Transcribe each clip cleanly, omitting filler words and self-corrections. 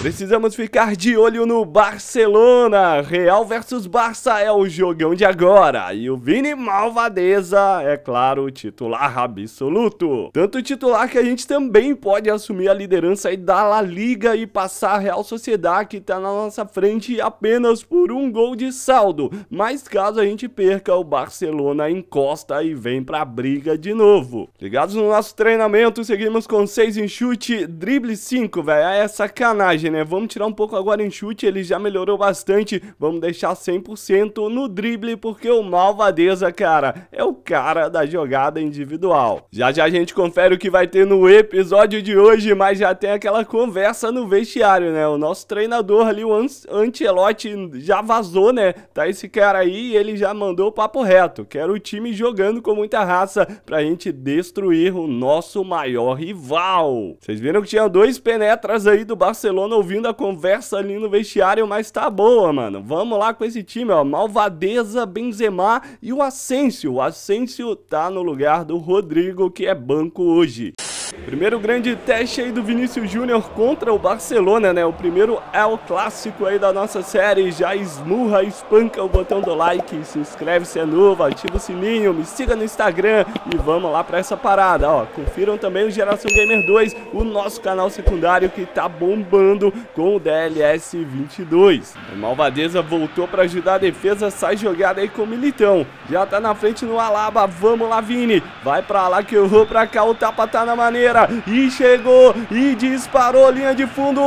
Precisamos ficar de olho no Barcelona. Real versus Barça é o jogão de agora. E o Vini Malvadeza é, claro, o titular absoluto. Tanto titular que a gente também pode assumir a liderança aí da La Liga e passar a Real Sociedad, que tá na nossa frente apenas por um gol de saldo. Mas caso a gente perca, o Barcelona encosta e vem pra briga de novo. Ligados no nosso treinamento, seguimos com 6 em chute, drible 5, velho. É sacanagem, né? Vamos tirar um pouco agora em chute, ele já melhorou bastante. Vamos deixar 100% no drible, porque o Malvadeza, cara, é o cara da jogada individual. Já já a gente confere o que vai ter no episódio de hoje, mas já tem aquela conversa no vestiário, né? O nosso treinador ali, o Ancelotti, já vazou, né? Tá esse cara aí e ele já mandou o papo reto. Quero o time jogando com muita raça pra gente destruir o nosso maior rival. Vocês viram que tinha 2 penetras aí do Barcelona ouvindo a conversa ali no vestiário, mas tá boa, mano. Vamos lá com esse time, ó. Malvadeza, Benzema e o Asensio. O Asensio tá no lugar do Rodrigo, que é banco hoje. Primeiro grande teste aí do Vinícius Júnior contra o Barcelona, né? O primeiro é o clássico aí da nossa série. Já esmurra, espanca o botão do like, se inscreve se é novo, ativa o sininho, me siga no Instagram e vamos lá pra essa parada, ó. Confiram também o Geração Gamer 2, o nosso canal secundário que tá bombando com o DLS 22. O Malvadeza voltou pra ajudar a defesa, sai jogada aí com o Militão. Já tá na frente no Alaba, vamos lá, Vini. Vai pra lá que eu vou pra cá, o tapa tá na maneira. E chegou e disparou, linha de fundo,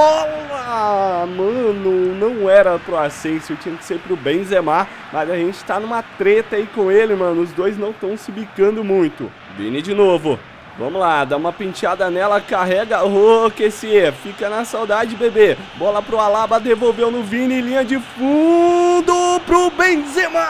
rola! Mano, não era pro Asensio, tinha que ser pro Benzema, mas a gente tá numa treta aí com ele, mano, os dois não estão se bicando muito. Vini de novo. Vamos lá, dá uma penteada nela, carrega, QC, fica na saudade, bebê. Bola pro Alaba, devolveu no Vini, linha de fundo pro Benzema!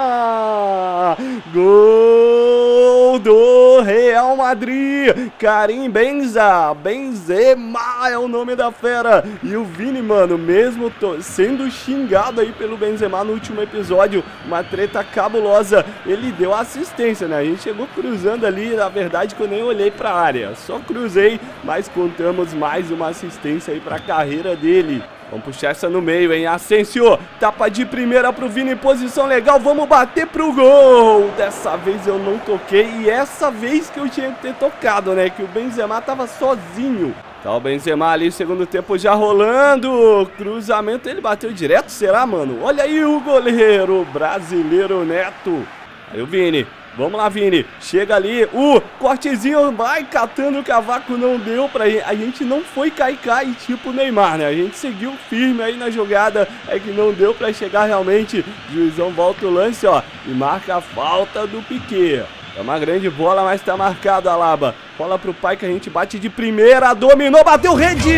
Gol do Real Madrid! Karim Benzema é o nome da fera. E o Vini, mano, mesmo sendo xingado aí pelo Benzema no último episódio, uma treta cabulosa, ele deu assistência, né? A gente chegou cruzando ali, na verdade que eu nem olhei pra área, só cruzei, mas contamos mais uma assistência aí pra carreira dele. Vamos puxar essa no meio, hein? Asensio, tapa de primeira pro Vini, posição legal, vamos bater pro gol. Dessa vez eu não toquei e essa vez que eu tinha que ter tocado, né? Que o Benzema tava sozinho. Tá o Benzema ali, segundo tempo já rolando. Cruzamento, ele bateu direto, será, mano? Olha aí o goleiro brasileiro Neto. Aí o Vini. Vamos lá, Vini, chega ali, cortezinho, vai catando o cavaco, não deu pra gente, a gente não foi cai tipo o Neymar, né, a gente seguiu firme aí na jogada, é que não deu pra chegar realmente, juizão volta o lance, ó, e marca a falta do Piquet. É uma grande bola, mas tá marcado, Alaba, bola pro pai que a gente bate de primeira, dominou, bateu rede!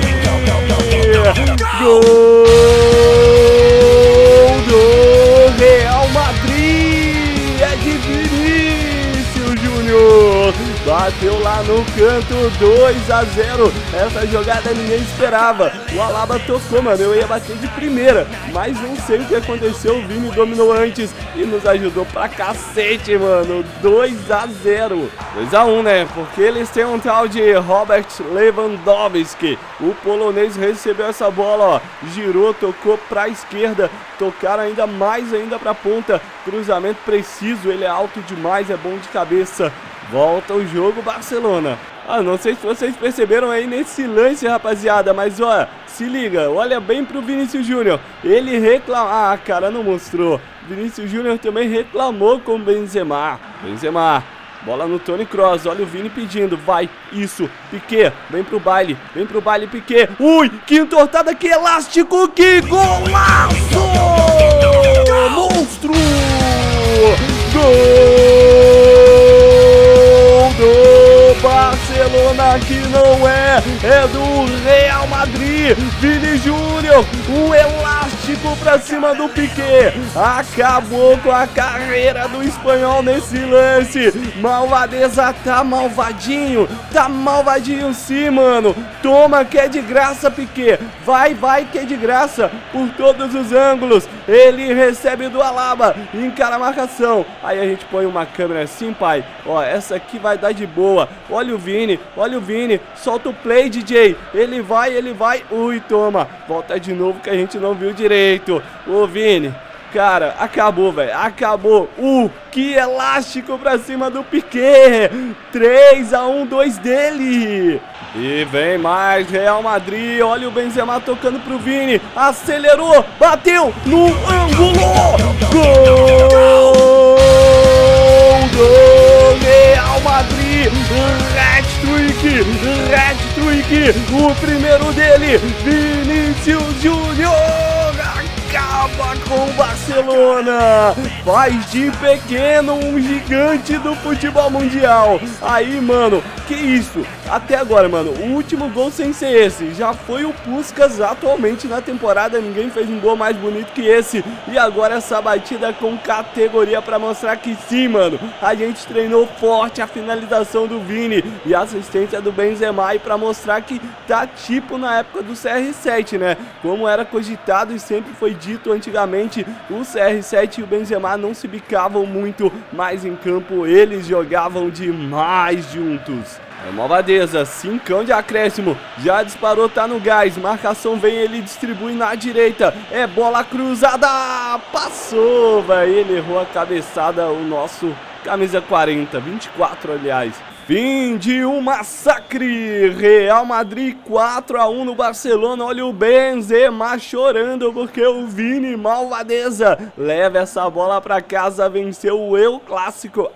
Gol do Real Madrid! É de Vinícius Júnior, bateu lá no canto, 2-0, essa jogada ninguém esperava, o Alaba tocou, mano, eu ia bater de primeira, mas não sei o que aconteceu, o Vini dominou antes e nos ajudou pra cacete, mano, 2-0, 2-1, né, porque eles têm um tal de Robert Lewandowski, o polonês recebeu essa bola, ó, girou, tocou pra esquerda, tocaram ainda mais ainda pra ponta, cruzamento preciso, ele é alto demais, é bom de cabeça. Volta o jogo, Barcelona. Ah, não sei se vocês perceberam aí nesse lance, rapaziada, mas ó, se liga, olha bem pro Vinícius Júnior. Ele reclamou, ah, cara, não mostrou. Vinícius Júnior também reclamou com o Benzema. Benzema, bola no Toni Kroos, olha o Vini pedindo, vai, isso, Piquet, vem pro baile, Piquet. Ui, que entortada, que elástico, que golaço! Monstro! Gol do Barcelona, que não é do Real Madrid. Vini Júnior, um elástico elástico pra cima do Piqué. Acabou com a carreira do espanhol nesse lance. Malvadeza tá malvadinho sim, mano. Toma que é de graça, Piqué. Vai que é de graça por todos os ângulos. Ele recebe do Alaba, encara a marcação. Aí a gente põe uma câmera assim, pai. Ó, essa aqui vai dar de boa. Olha o Vini. Solta o play, DJ. Ele vai. Ui, toma. Volta de novo que a gente não viu direito. Ô, Vini. Cara, acabou, velho. Acabou. Que elástico pra cima do Piqué. 3-1, 2 dele. E vem mais Real Madrid. Olha o Benzema tocando pro Vini. Acelerou. Bateu no ângulo. Gol do Real Madrid. Hat-trick. O primeiro dele. Vinícius Júnior. Acaba com o Barcelona, faz de pequeno um gigante do futebol mundial. Aí, mano, que isso? Até agora, mano, o último gol sem ser esse já foi o Puskás. Atualmente na temporada ninguém fez um gol mais bonito que esse. E agora essa batida com categoria pra mostrar que sim, mano, a gente treinou forte a finalização do Vini e a assistência do Benzema, e pra mostrar que tá tipo na época do CR7, né? Como era cogitado e sempre foi dito antigamente, o CR7 e o Benzema não se bicavam muito, mas em campo eles jogavam demais juntos. É malvadeza, 5 de acréscimo, já disparou, tá no gás, marcação vem, ele distribui na direita, é bola cruzada, passou, velho, ele errou a cabeçada, o nosso camisa 40, 24 aliás. Fim de um massacre, Real Madrid 4-1 no Barcelona. Olha o Benzema chorando porque o Vini malvadeza leva essa bola pra casa, venceu o El Clássico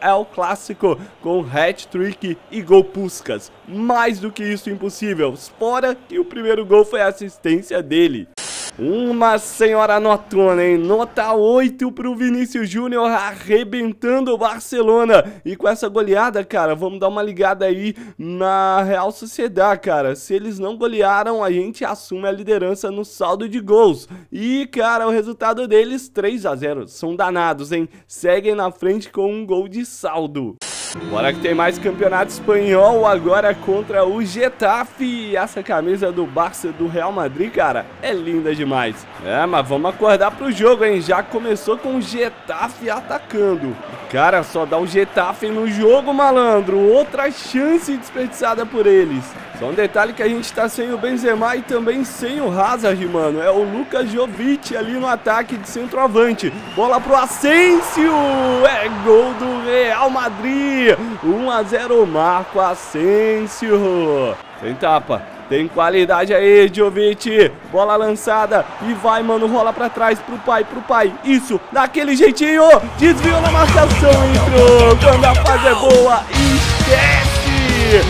com hat-trick e gol Puskás. Mais do que isso impossível, fora que o primeiro gol foi a assistência dele. Uma senhora notona, hein? Nota 8 pro Vinícius Júnior, arrebentando o Barcelona. E com essa goleada, cara, vamos dar uma ligada aí na Real Sociedad, cara. Se eles não golearam, a gente assume a liderança no saldo de gols. E, cara, o resultado deles, 3-0. São danados, hein? Seguem na frente com um gol de saldo. Bora que tem mais campeonato espanhol agora contra o Getafe. Essa camisa do Barça do Real Madrid, cara, é linda demais. É, mas vamos acordar pro jogo, hein? Já começou com o Getafe atacando. Cara, só dá o Getafe no jogo, malandro. Outra chance desperdiçada por eles. Só um detalhe que a gente tá sem o Benzema e também sem o Hazard, mano. É o Luka Jovic ali no ataque de centroavante. Bola pro Asensio. É gol do Real Madrid. 1-0, Marco Asensio. Sem tapa. Tem qualidade aí, Jovic. Bola lançada. E vai, mano. Rola pra trás pro pai. Isso. Daquele jeitinho. Desviou na marcação. Entrou. Quando a fase é boa. Esquece.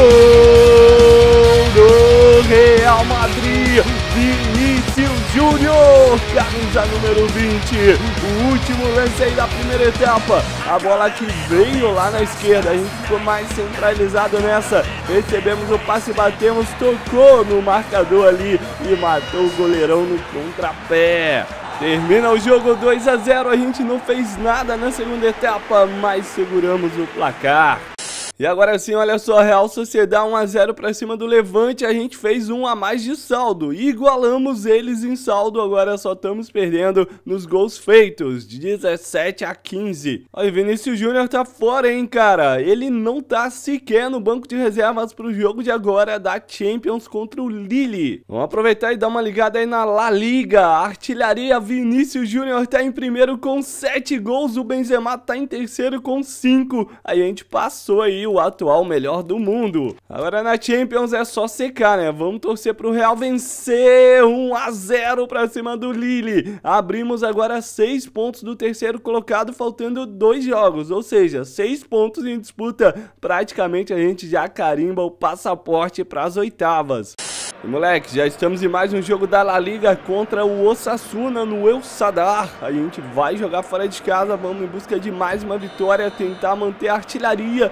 Gol do Real Madrid. Vinícius Júnior. Camisa número 20. O último lance aí da primeira etapa. A bola que veio lá na esquerda. A gente ficou mais centralizado nessa. Recebemos o passe, batemos, tocou no marcador ali e matou o goleirão no contrapé. Termina o jogo 2-0. A gente não fez nada na segunda etapa, mas seguramos o placar. E agora sim, olha só, Real Sociedad 1-0 pra cima do Levante, a gente fez 1 a mais de saldo, igualamos eles em saldo, agora só estamos perdendo nos gols feitos, de 17-15. Olha, o Vinícius Júnior tá fora, hein, cara, ele não tá sequer no banco de reservas pro jogo de agora da Champions contra o Lille. Vamos aproveitar e dar uma ligada aí na La Liga, artilharia, Vinícius Júnior tá em primeiro com 7 gols, o Benzema tá em terceiro com 5, aí a gente passou aí o atual melhor do mundo. Agora na Champions é só secar, né? Vamos torcer pro Real vencer 1-0 pra cima do Lille. Abrimos agora 6 pontos do terceiro colocado, faltando 2 jogos, ou seja, 6 pontos em disputa. Praticamente a gente já carimba o passaporte pras oitavas. E moleque, já estamos em mais um jogo da La Liga contra o Osasuna no El Sadar. A gente vai jogar fora de casa, vamos em busca de mais uma vitória, tentar manter a artilharia e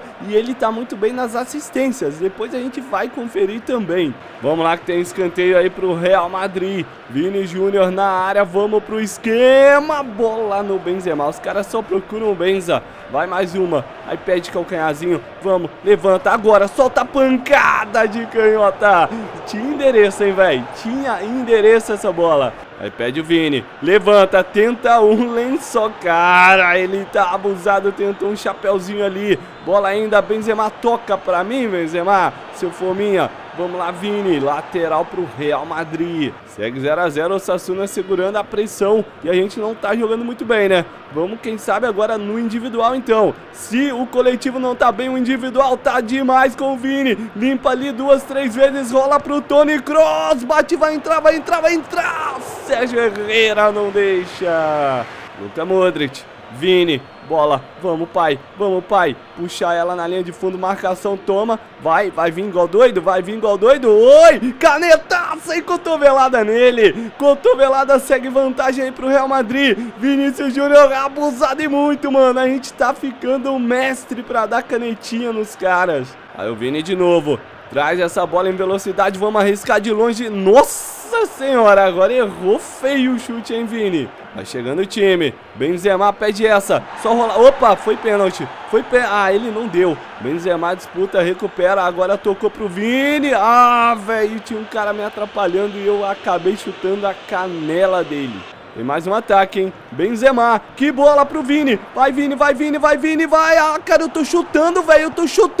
ele tá muito bem nas assistências. Depois a gente vai conferir também. Vamos lá que tem escanteio aí pro Real Madrid. Vini Júnior na área, vamos pro esquema. Bola no Benzema, os caras só procuram o Benza. Vai mais uma, aí pede calcanharzinho. Vamos, levanta agora, solta a pancada de canhota. Tinha endereço, hein, velho? Tinha endereço essa bola. Aí pede o Vini, levanta, tenta um lençol. Cara, ele tá abusado, tentou um chapéuzinho ali. Bola ainda, Benzema toca pra mim, Benzema, seu fominha. Vamos lá, Vini, lateral pro Real Madrid. Segue 0 a 0, o Osasuna segurando a pressão. E a gente não tá jogando muito bem, né? Vamos, quem sabe, agora no individual, então. Se o coletivo não tá bem, o individual tá demais com o Vini. Limpa ali 2, 3 vezes, rola pro Toni Kroos. Bate, vai entrar, vai entrar, vai entrar. Sérgio Herrera não deixa. Luka Modric, Vini. Bola, vamos pai, puxar ela na linha de fundo, marcação, toma, vai vir igual doido, oi, canetaça e cotovelada nele, cotovelada, segue vantagem aí pro Real Madrid, Vinícius Júnior abusado e muito, mano, a gente tá ficando um mestre pra dar canetinha nos caras. Aí o Vini de novo, traz essa bola em velocidade, vamos arriscar de longe, nossa senhora, agora errou feio o chute, hein, Vini? Vai chegando o time, Benzema pede essa, só rolar, opa, foi pênalti, ah, ele não deu, Benzema disputa, recupera, agora tocou pro Vini, ah, velho, tinha um cara me atrapalhando e eu acabei chutando a canela dele. Tem mais um ataque, hein, Benzema, que bola pro Vini, vai Vini, vai, ah, cara, eu tô chutando, velho, gol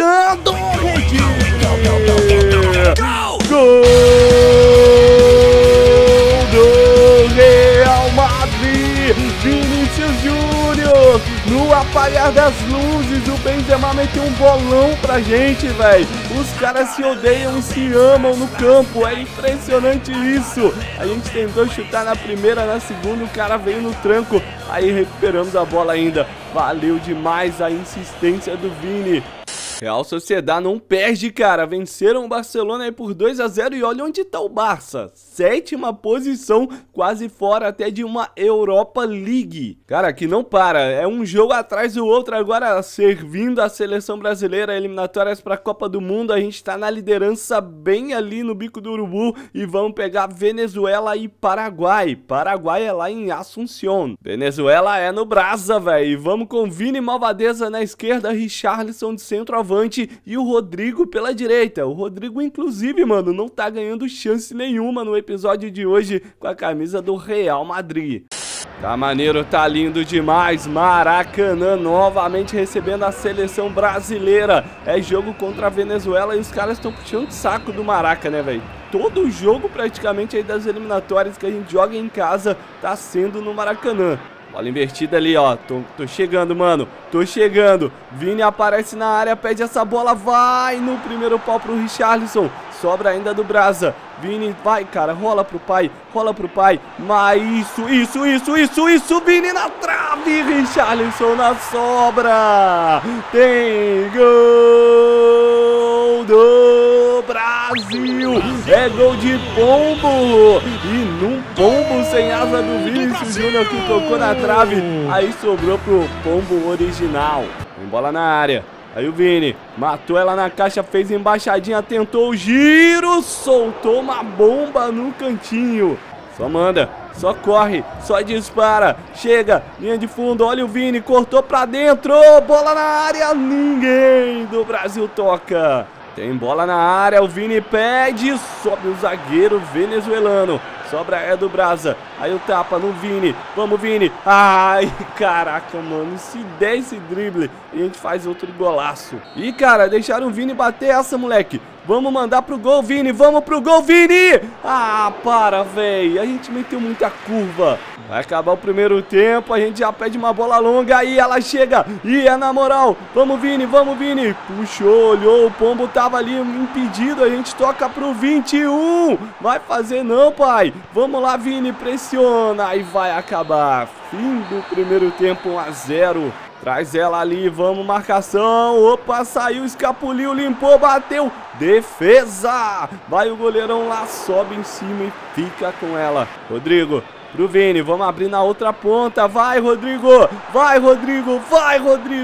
do Real Madrid, Vinícius Júnior, no apagar das luzes, o Benzema meteu um bolão pra gente, velho. Os caras se odeiam e se amam no campo, é impressionante isso. A gente tentou chutar na primeira, na segunda, o cara veio no tranco, aí recuperamos a bola ainda. Valeu demais a insistência do Vini. Real Sociedad não perde, cara. Venceram o Barcelona aí por 2 a 0 e olha onde tá o Barça. 7ª posição, quase fora até de uma Europa League. Cara, que não para. É um jogo atrás do outro agora, servindo a seleção brasileira, eliminatórias pra Copa do Mundo. A gente tá na liderança bem ali no bico do urubu e vamos pegar Venezuela e Paraguai. Paraguai é lá em Asunción. Venezuela é no Brasa, velho. E vamos com Vini Malvadeza na esquerda, Richarlison de centroavante e o Rodrigo pela direita. O Rodrigo, inclusive, mano, não tá ganhando chance nenhuma no episódio de hoje com a camisa do Real Madrid. Tá maneiro, tá lindo demais. Maracanã novamente recebendo a seleção brasileira. É jogo contra a Venezuela e os caras estão puxando o saco do Maraca, né, velho? Todo jogo praticamente aí das eliminatórias que a gente joga em casa tá sendo no Maracanã. Bola invertida ali, ó, tô chegando, mano, tô chegando, Vini aparece na área, pede essa bola, vai no primeiro pau pro Richarlison, sobra ainda do Brasa, Vini, vai, cara, rola pro pai, mas isso, Vini na trave, Richarlison na sobra, tem gol do Brasil, é gol de pombo, e num pombo sem asa do Vinícius Júnior que tocou na trave, aí sobrou pro pombo original, tem bola na área. Aí o Vini matou ela na caixa, fez embaixadinha, tentou o giro, soltou uma bomba no cantinho. Só manda, só corre, só dispara, chega, linha de fundo, olha o Vini, cortou pra dentro, bola na área, ninguém do Brasil toca. Tem bola na área, o Vini pede, sobe o zagueiro venezuelano. Sobra é do Brasa, aí o tapa no Vini, vamos Vini, ai caraca mano, se der esse drible a gente faz outro golaço. E cara, deixaram o Vini bater essa, moleque, vamos mandar pro gol Vini, vamos pro gol Vini, ah para véi, a gente meteu muita curva. Vai acabar o primeiro tempo, a gente já pede uma bola longa, aí ela chega, e é na moral, vamos Vini, puxou, olhou, o pombo tava ali impedido, a gente toca pro 21, vai fazer não pai, vamos lá Vini, pressiona, e vai acabar, fim do primeiro tempo, 1 a 0. Traz ela ali, vamos, marcação, opa, saiu, escapuliu, limpou, bateu, defesa, vai o goleirão lá, sobe em cima e fica com ela, Rodrigo. Pro Vini, vamos abrir na outra ponta, vai Rodrigo,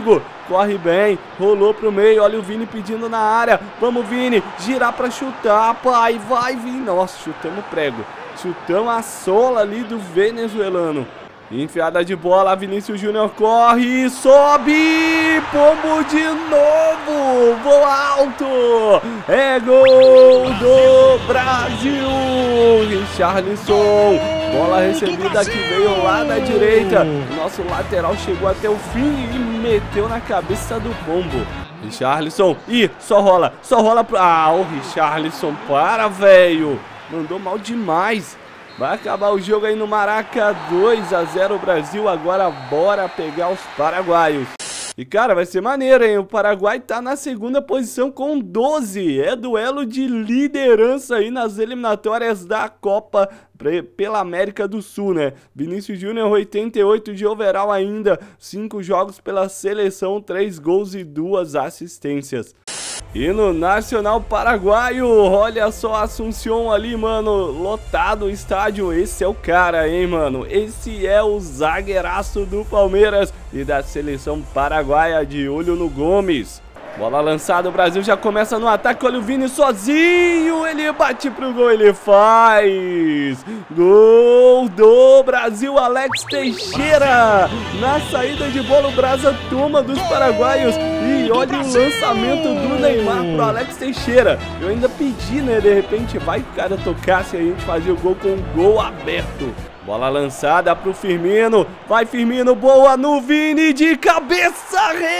corre bem, rolou pro meio, olha o Vini pedindo na área. Vamos, Vini, girar pra chutar, pai, vai, Vini. Nossa, chutamos o prego. Chutamos a sola ali do venezuelano. Enfiada de bola, Vinícius Júnior corre, sobe, pombo de novo, voa alto, é gol do Brasil, Richarlison, bola recebida que veio lá da direita, nosso lateral chegou até o fim e meteu na cabeça do pombo. Richarlison, só rola pro... Ah, o Richarlison, para, velho, mandou mal demais. Vai acabar o jogo aí no Maraca, 2-0 Brasil, agora bora pegar os paraguaios. E cara, vai ser maneiro, hein? O Paraguai tá na segunda posição com 12, é duelo de liderança aí nas eliminatórias da Copa pela América do Sul, né? Vinícius Júnior 88 de overall ainda, 5 jogos pela seleção, 3 gols e 2 assistências. E no Nacional Paraguaio, olha só a Assunção ali, mano, lotado o estádio, esse é o cara, hein, mano, esse é o zagueiraço do Palmeiras e da seleção paraguaia, de olho no Gomes. Bola lançada, o Brasil já começa no ataque, olha o Vini sozinho, ele bate pro gol, ele faz! Gol do Brasil, Alex Teixeira! Na saída de bola o Brasa toma dos paraguaios e olha o lançamento do Neymar pro Alex Teixeira. Eu ainda pedi, né, de repente vai que o cara tocasse e a gente fazia o gol com o gol aberto. Bola lançada pro Firmino, vai Firmino, boa no Vini, de cabeça,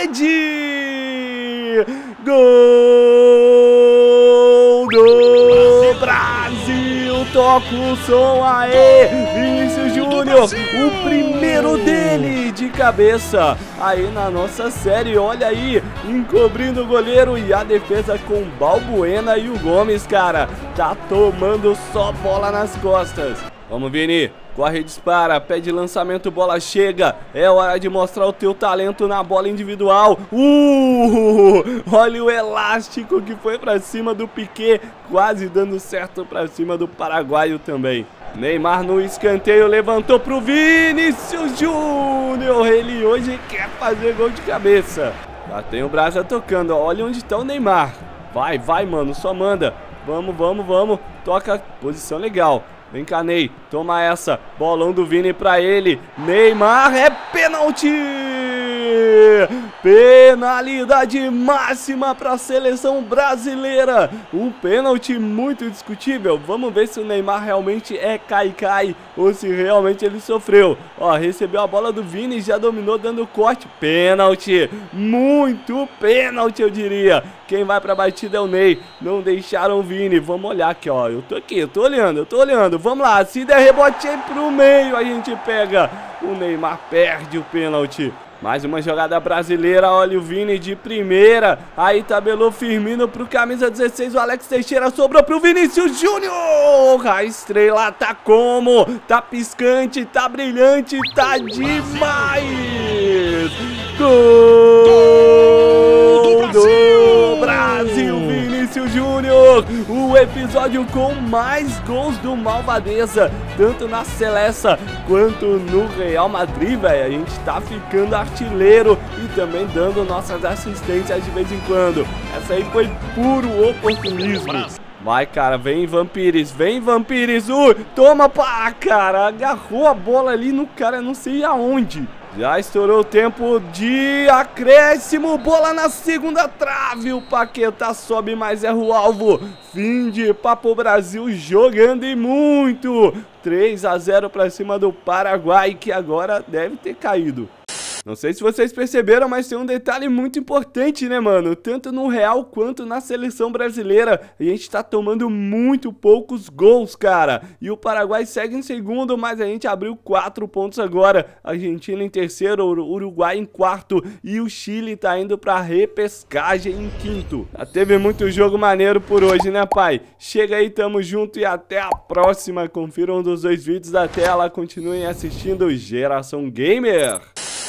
rede! Gol do Brasil, toca o som aí, Vinícius Júnior, o primeiro dele de cabeça, aí na nossa série, olha aí, encobrindo o goleiro e a defesa com Balbuena e o Gomes, cara, tá tomando só bola nas costas. Vamos, Vini. Corre, dispara, pede lançamento, bola chega. É hora de mostrar o teu talento na bola individual. Olha o elástico que foi pra cima do Piquet, quase dando certo pra cima do paraguaio também. Neymar no escanteio, levantou pro Vinícius Júnior. Ele hoje quer fazer gol de cabeça. Já tem o Brasa tocando, ó. Olha onde tá o Neymar. Vai, vai, mano, só manda. Vamos, vamos, vamos. Toca, posição legal. Vem cá, Ney, toma essa, bolão do Vini pra ele, Neymar, é pênalti! Penalidade máxima para a seleção brasileira, um pênalti muito discutível, vamos ver se o Neymar realmente é cai-cai ou se realmente ele sofreu. Ó, recebeu a bola do Vini e já dominou dando corte, pênalti, muito pênalti eu diria. Quem vai pra batida é o Ney, não deixaram o Vini, vamos olhar aqui, ó, eu tô aqui, eu tô olhando, vamos lá, se der rebote aí pro meio a gente pega, o Neymar perde o pênalti. Mais uma jogada brasileira, olha o Vini de primeira, aí tabelou Firmino pro camisa 16, o Alex Teixeira sobrou pro Vinícius Júnior, a estrela tá como? Tá piscante, tá brilhante, tá demais! Gol do Brasil, Vinícius Júnior, o episódio com mais gols do Malvadeza, tanto na Seleção quanto no Real Madrid, velho. A gente tá ficando artilheiro e também dando nossas assistências de vez em quando. Essa aí foi puro oportunismo. Vai, cara, vem Vampires, toma pá, cara, agarrou a bola ali no cara, não sei aonde. Já estourou o tempo de acréscimo, bola na segunda trave, o Paquetá sobe, mas erra o alvo. Fim de papo, Brasil jogando e muito. 3-0 pra cima do Paraguai, que agora deve ter caído. Não sei se vocês perceberam, mas tem um detalhe muito importante, né, mano? Tanto no Real quanto na seleção brasileira, a gente tá tomando muito poucos gols, cara. E o Paraguai segue em segundo, mas a gente abriu 4 pontos agora. Argentina em terceiro, Uruguai em quarto e o Chile tá indo pra repescagem em quinto. Já teve muito jogo maneiro por hoje, né, pai? Chega aí, tamo junto e até a próxima. Confiram um dos 2 vídeos da tela, continuem assistindo Geração Gamer.